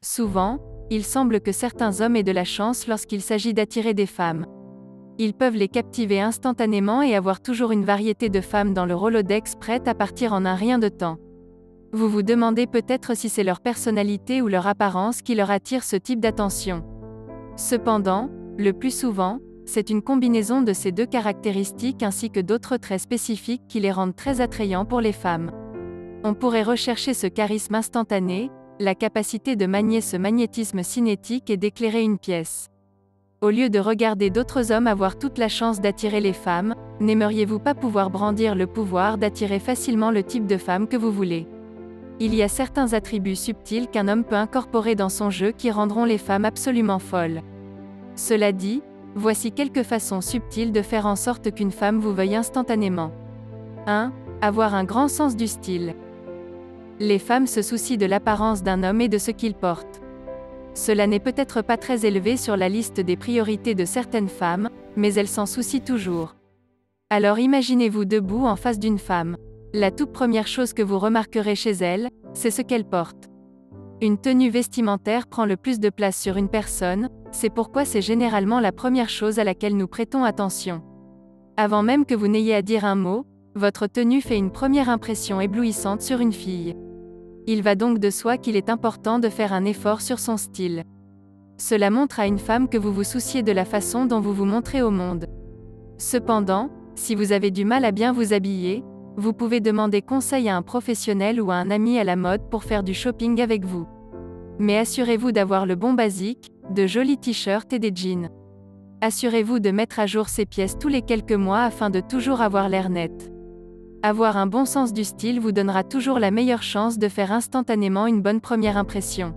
Souvent, il semble que certains hommes aient de la chance lorsqu'il s'agit d'attirer des femmes. Ils peuvent les captiver instantanément et avoir toujours une variété de femmes dans le Rolodex prêtes à partir en un rien de temps. Vous vous demandez peut-être si c'est leur personnalité ou leur apparence qui leur attire ce type d'attention. Cependant, le plus souvent, c'est une combinaison de ces deux caractéristiques ainsi que d'autres traits spécifiques qui les rendent très attrayants pour les femmes. On pourrait rechercher ce charisme instantané, la capacité de manier ce magnétisme cinétique et d'éclairer une pièce. Au lieu de regarder d'autres hommes avoir toute la chance d'attirer les femmes, n'aimeriez-vous pas pouvoir brandir le pouvoir d'attirer facilement le type de femme que vous voulez? Il y a certains attributs subtils qu'un homme peut incorporer dans son jeu qui rendront les femmes absolument folles. Cela dit, voici quelques façons subtiles de faire en sorte qu'une femme vous veuille instantanément. 1. Avoir un grand sens du style. Les femmes se soucient de l'apparence d'un homme et de ce qu'il porte. Cela n'est peut-être pas très élevé sur la liste des priorités de certaines femmes, mais elles s'en soucient toujours. Alors imaginez-vous debout en face d'une femme. La toute première chose que vous remarquerez chez elle, c'est ce qu'elle porte. Une tenue vestimentaire prend le plus de place sur une personne, c'est pourquoi c'est généralement la première chose à laquelle nous prêtons attention. Avant même que vous n'ayez à dire un mot, votre tenue fait une première impression éblouissante sur une fille. Il va donc de soi qu'il est important de faire un effort sur son style. Cela montre à une femme que vous vous souciez de la façon dont vous vous montrez au monde. Cependant, si vous avez du mal à bien vous habiller, vous pouvez demander conseil à un professionnel ou à un ami à la mode pour faire du shopping avec vous. Mais assurez-vous d'avoir le bon basique, de jolis t-shirts et des jeans. Assurez-vous de mettre à jour ces pièces tous les quelques mois afin de toujours avoir l'air net. Avoir un bon sens du style vous donnera toujours la meilleure chance de faire instantanément une bonne première impression.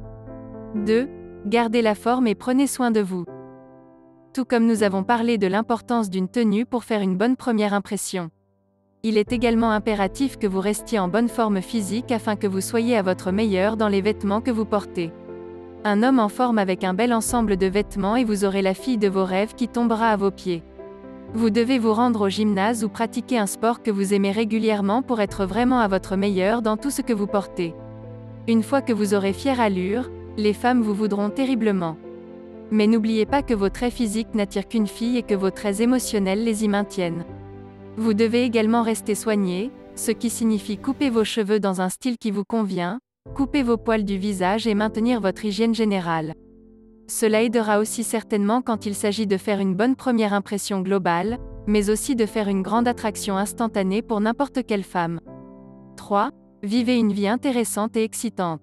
2. Gardez la forme et prenez soin de vous. Tout comme nous avons parlé de l'importance d'une tenue pour faire une bonne première impression. Il est également impératif que vous restiez en bonne forme physique afin que vous soyez à votre meilleur dans les vêtements que vous portez. Un homme en forme avec un bel ensemble de vêtements et vous aurez la fille de vos rêves qui tombera à vos pieds. Vous devez vous rendre au gymnase ou pratiquer un sport que vous aimez régulièrement pour être vraiment à votre meilleur dans tout ce que vous portez. Une fois que vous aurez fière allure, les femmes vous voudront terriblement. Mais n'oubliez pas que vos traits physiques n'attirent qu'une fille et que vos traits émotionnels les y maintiennent. Vous devez également rester soigné, ce qui signifie couper vos cheveux dans un style qui vous convient, couper vos poils du visage et maintenir votre hygiène générale. Cela aidera aussi certainement quand il s'agit de faire une bonne première impression globale, mais aussi de faire une grande attraction instantanée pour n'importe quelle femme. 3. Vivez une vie intéressante et excitante.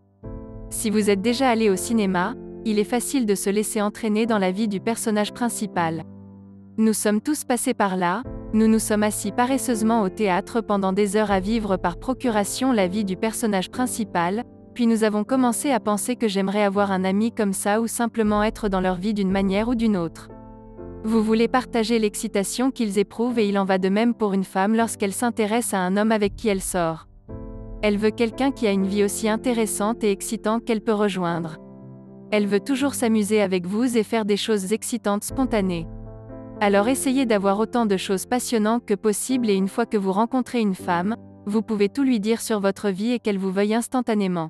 Si vous êtes déjà allé au cinéma, il est facile de se laisser entraîner dans la vie du personnage principal. Nous sommes tous passés par là, nous nous sommes assis paresseusement au théâtre pendant des heures à vivre par procuration la vie du personnage principal, puis nous avons commencé à penser que j'aimerais avoir un ami comme ça ou simplement être dans leur vie d'une manière ou d'une autre. Vous voulez partager l'excitation qu'ils éprouvent et il en va de même pour une femme lorsqu'elle s'intéresse à un homme avec qui elle sort. Elle veut quelqu'un qui a une vie aussi intéressante et excitante qu'elle peut rejoindre. Elle veut toujours s'amuser avec vous et faire des choses excitantes spontanées. Alors essayez d'avoir autant de choses passionnantes que possible et une fois que vous rencontrez une femme, vous pouvez tout lui dire sur votre vie et qu'elle vous veuille instantanément.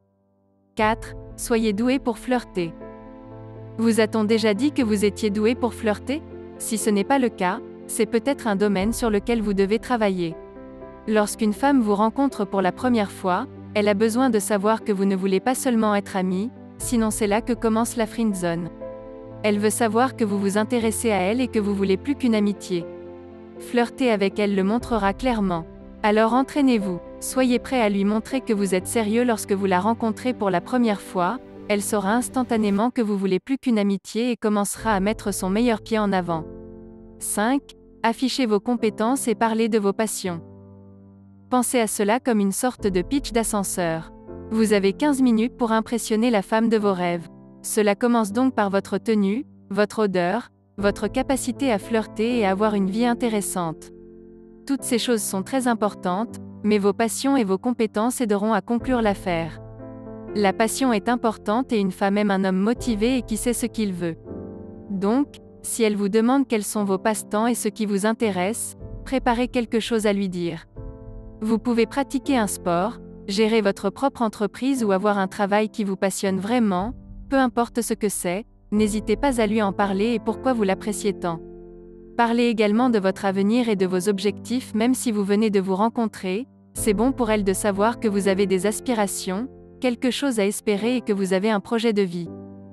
4. Soyez doué pour flirter. Vous a-t-on déjà dit que vous étiez doué pour flirter? Si ce n'est pas le cas, c'est peut-être un domaine sur lequel vous devez travailler. Lorsqu'une femme vous rencontre pour la première fois, elle a besoin de savoir que vous ne voulez pas seulement être amis, sinon c'est là que commence la friendzone. Elle veut savoir que vous vous intéressez à elle et que vous voulez plus qu'une amitié. Flirter avec elle le montrera clairement. Alors entraînez-vous, soyez prêt à lui montrer que vous êtes sérieux lorsque vous la rencontrez pour la première fois, elle saura instantanément que vous voulez plus qu'une amitié et commencera à mettre son meilleur pied en avant. 5. Affichez vos compétences et parlez de vos passions. Pensez à cela comme une sorte de pitch d'ascenseur. Vous avez 15 minutes pour impressionner la femme de vos rêves. Cela commence donc par votre tenue, votre odeur, votre capacité à flirter et à avoir une vie intéressante. Toutes ces choses sont très importantes, mais vos passions et vos compétences aideront à conclure l'affaire. La passion est importante et une femme aime un homme motivé et qui sait ce qu'il veut. Donc, si elle vous demande quels sont vos passe-temps et ce qui vous intéresse, préparez quelque chose à lui dire. Vous pouvez pratiquer un sport, gérer votre propre entreprise ou avoir un travail qui vous passionne vraiment, peu importe ce que c'est, n'hésitez pas à lui en parler et pourquoi vous l'appréciez tant. Parlez également de votre avenir et de vos objectifs même si vous venez de vous rencontrer, c'est bon pour elle de savoir que vous avez des aspirations, quelque chose à espérer et que vous avez un projet de vie.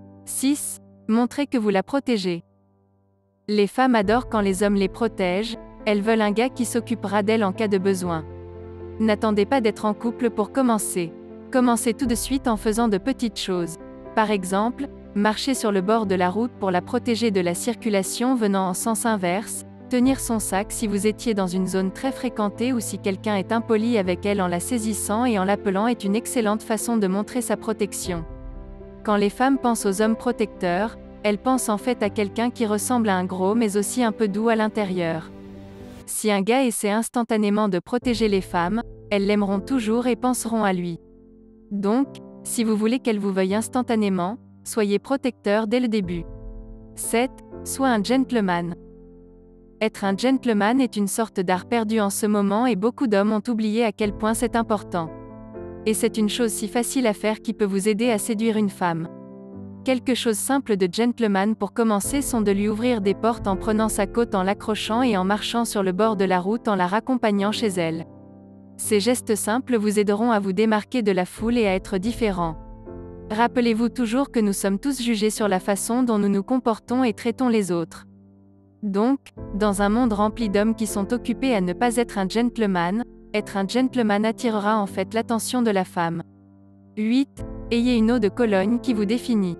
6. Montrez que vous la protégez. Les femmes adorent quand les hommes les protègent, elles veulent un gars qui s'occupera d'elles en cas de besoin. N'attendez pas d'être en couple pour commencer. Commencez tout de suite en faisant de petites choses. Par exemple, marcher sur le bord de la route pour la protéger de la circulation venant en sens inverse, tenir son sac si vous étiez dans une zone très fréquentée ou si quelqu'un est impoli avec elle en la saisissant et en l'appelant est une excellente façon de montrer sa protection. Quand les femmes pensent aux hommes protecteurs, elles pensent en fait à quelqu'un qui ressemble à un gros mais aussi un peu doux à l'intérieur. Si un gars essaie instantanément de protéger les femmes, elles l'aimeront toujours et penseront à lui. Donc, si vous voulez qu'elle vous veuille instantanément, soyez protecteur dès le début. 7. Sois un gentleman. Être un gentleman est une sorte d'art perdu en ce moment et beaucoup d'hommes ont oublié à quel point c'est important. Et c'est une chose si facile à faire qui peut vous aider à séduire une femme. Quelque chose simple de gentleman pour commencer sont de lui ouvrir des portes en prenant sa cote en l'accrochant et en marchant sur le bord de la route en la raccompagnant chez elle. Ces gestes simples vous aideront à vous démarquer de la foule et à être différent. Rappelez-vous toujours que nous sommes tous jugés sur la façon dont nous nous comportons et traitons les autres. Donc, dans un monde rempli d'hommes qui sont occupés à ne pas être un gentleman, être un gentleman attirera en fait l'attention de la femme. 8. Ayez une eau de Cologne qui vous définit.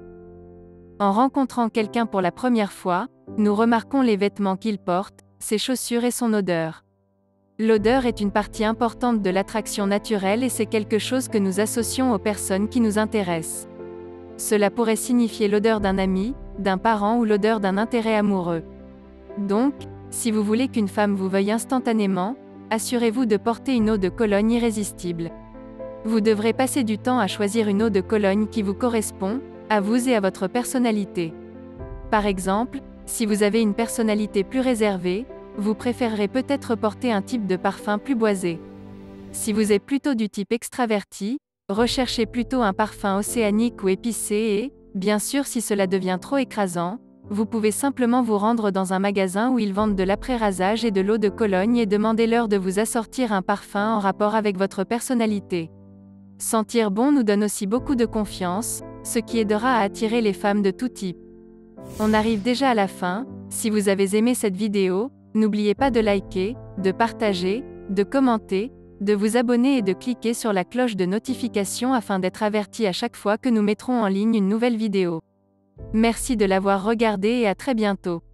En rencontrant quelqu'un pour la première fois, nous remarquons les vêtements qu'il porte, ses chaussures et son odeur. L'odeur est une partie importante de l'attraction naturelle et c'est quelque chose que nous associons aux personnes qui nous intéressent. Cela pourrait signifier l'odeur d'un ami, d'un parent ou l'odeur d'un intérêt amoureux. Donc, si vous voulez qu'une femme vous veuille instantanément, assurez-vous de porter une eau de Cologne irrésistible. Vous devrez passer du temps à choisir une eau de Cologne qui vous correspond, à vous et à votre personnalité. Par exemple, si vous avez une personnalité plus réservée, vous préférerez peut-être porter un type de parfum plus boisé. Si vous êtes plutôt du type extraverti, recherchez plutôt un parfum océanique ou épicé et, bien sûr si cela devient trop écrasant, vous pouvez simplement vous rendre dans un magasin où ils vendent de l'après-rasage et de l'eau de Cologne et demandez-leur de vous assortir un parfum en rapport avec votre personnalité. Sentir bon nous donne aussi beaucoup de confiance, ce qui aidera à attirer les femmes de tout type. On arrive déjà à la fin, si vous avez aimé cette vidéo, n'oubliez pas de liker, de partager, de commenter, de vous abonner et de cliquer sur la cloche de notification afin d'être averti à chaque fois que nous mettrons en ligne une nouvelle vidéo. Merci de l'avoir regardé et à très bientôt.